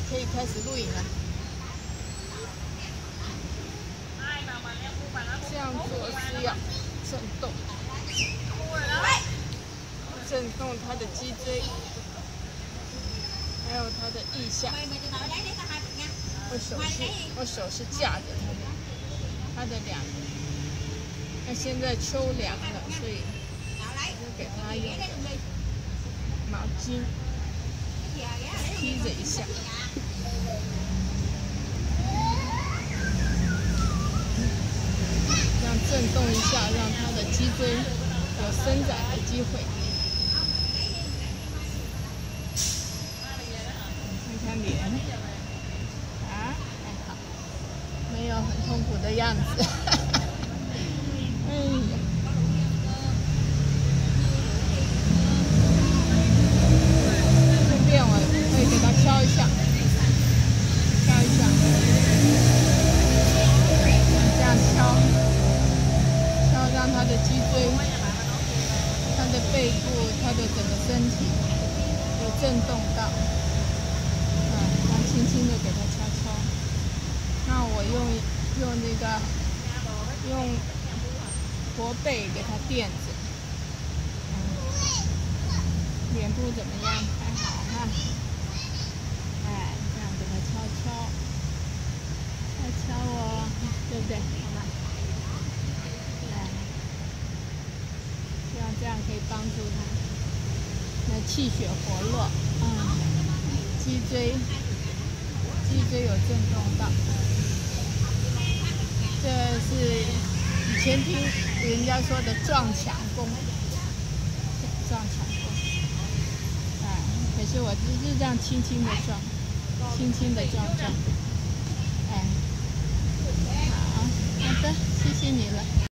可以开始录影了。这样做是要震动，震动它的脊椎，还有它的腋下。我手是架着它的两个。那现在秋凉了，所以我就给它用毛巾披着一下。震动一下，让它的脊椎有伸展的机会。看看脸，啊，还好，没有很痛苦的样子。哎呀，顺便我可以给它敲一下，敲一下，这样敲。让它的脊椎、它的背部、它的整个身体有震动到，然后轻轻的给它敲敲。那我用那个用驼背给它垫着，脸部怎么样？还好哈。哎，这样给它敲敲，敲哦，对不对？好吧。这样可以帮助他，那气血活络，脊椎有震动到。这是以前听人家说的撞墙功，撞墙功。可是我只是这样轻轻的撞，轻轻的撞。好的，谢谢你了。